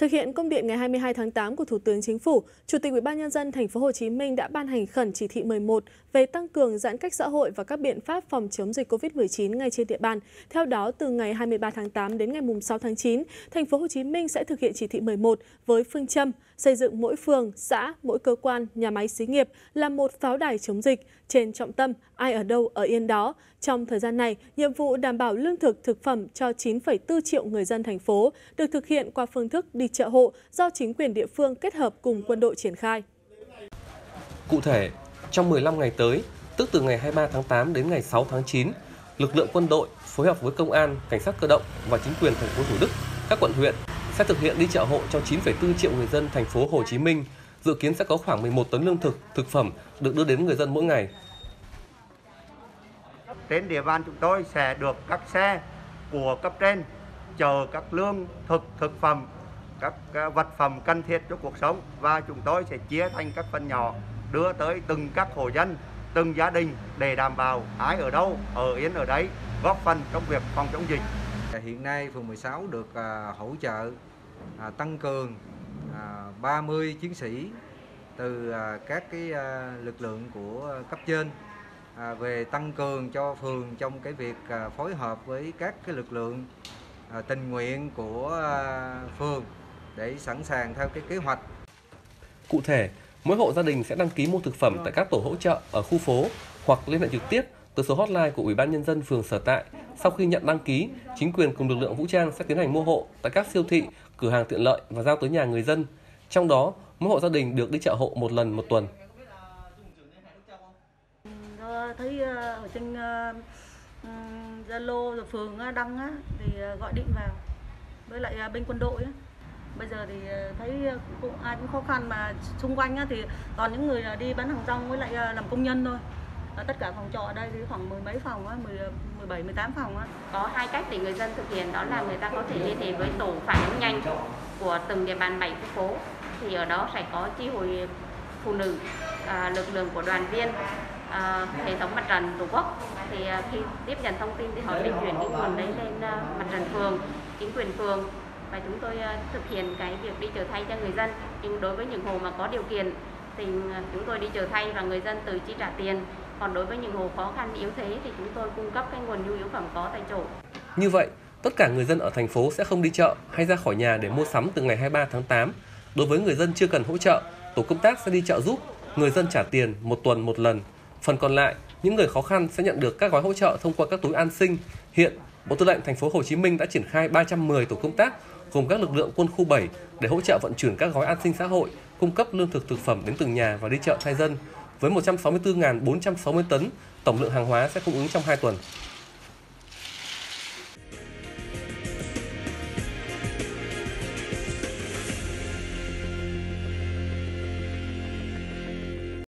Thực hiện công điện ngày 22 tháng 8 của Thủ tướng Chính phủ, Chủ tịch Ủy ban Nhân dân Thành phố Hồ Chí Minh đã ban hành khẩn chỉ thị 11 về tăng cường giãn cách xã hội và các biện pháp phòng chống dịch COVID-19 ngay trên địa bàn. Theo đó, từ ngày 23 tháng 8 đến ngày 6 tháng 9, Thành phố Hồ Chí Minh sẽ thực hiện chỉ thị 11 với phương châm xây dựng mỗi phường, xã, mỗi cơ quan, nhà máy xí nghiệp là một pháo đài chống dịch, trên trọng tâm ai ở đâu ở yên đó. Trong thời gian này, nhiệm vụ đảm bảo lương thực, thực phẩm cho 9,4 triệu người dân thành phố được thực hiện qua phương thức đi chợ hộ do chính quyền địa phương kết hợp cùng quân đội triển khai. Cụ thể, trong 15 ngày tới, tức từ ngày 23 tháng 8 đến ngày 6 tháng 9, lực lượng quân đội phối hợp với công an, cảnh sát cơ động và chính quyền thành phố Thủ Đức, các quận huyện sẽ thực hiện đi chợ hộ cho 9,4 triệu người dân thành phố Hồ Chí Minh. Dự kiến sẽ có khoảng 11 tấn lương thực, thực phẩm được đưa đến người dân mỗi ngày. Trên địa bàn chúng tôi sẽ được các xe của cấp trên chở các lương thực phẩm, các vật phẩm cần thiết cho cuộc sống, và chúng tôi sẽ chia thành các phần nhỏ đưa tới từng các hộ dân, từng gia đình để đảm bảo ai ở đâu ở yên ở đấy, góp phần trong việc phòng chống dịch. Hiện nay phường 16 được hỗ trợ tăng cường 30 chiến sĩ từ các lực lượng của cấp trên về tăng cường cho phường trong cái việc phối hợp với các cái lực lượng tình nguyện của phường để sẵn sàng theo cái kế hoạch. Cụ thể, mỗi hộ gia đình sẽ đăng ký mua thực phẩm tại các tổ hỗ trợ ở khu phố hoặc liên hệ trực tiếp từ số hotline của Ủy ban Nhân dân phường sở tại. Sau khi nhận đăng ký, chính quyền cùng lực lượng vũ trang sẽ tiến hành mua hộ tại các siêu thị, cửa hàng tiện lợi và giao tới nhà người dân. Trong đó, mỗi hộ gia đình được đi chợ hộ một lần một tuần. Thấy ở trên Zalo rồi phường đăng á, thì gọi điện vào với lại bên quân đội á. Bây giờ thì thấy cũng ai cũng khó khăn, mà xung quanh á, thì toàn những người đi bán hàng rong với lại làm công nhân thôi. Tất cả phòng trọ ở đây thì khoảng 10 mấy phòng á, 17, 18 phòng á. Có hai cách để người dân thực hiện, đó là người ta có thể liên hệ với tổ phản ứng nhanh của từng địa bàn 7 khu phố. Thì ở đó sẽ có chi hội phụ nữ, lực lượng của đoàn viên, hệ thống mặt trận tổ quốc. Thì khi tiếp nhận thông tin thì họ sẽ chuyển cái nguồn đấy lên mặt trận phường, chính quyền phường, và chúng tôi thực hiện cái việc đi chợ thay cho người dân. Nhưng đối với những hộ mà có điều kiện thì chúng tôi đi chợ thay và người dân tự chi trả tiền. Còn đối với những hộ khó khăn yếu thế thì chúng tôi cung cấp cái nguồn nhu yếu phẩm có tại chỗ. Như vậy, tất cả người dân ở thành phố sẽ không đi chợ hay ra khỏi nhà để mua sắm từ ngày 23 tháng 8. Đối với người dân chưa cần hỗ trợ, tổ công tác sẽ đi chợ giúp, người dân trả tiền một tuần một lần. Phần còn lại, những người khó khăn sẽ nhận được các gói hỗ trợ thông qua các túi an sinh. Hiện, Bộ Tư lệnh Thành phố Hồ Chí Minh đã triển khai 310 tổ công tác gồm các lực lượng quân khu 7 để hỗ trợ vận chuyển các gói an sinh xã hội, cung cấp lương thực thực phẩm đến từng nhà và đi chợ thay dân. Với 164.460 tấn, tổng lượng hàng hóa sẽ cung ứng trong 2 tuần.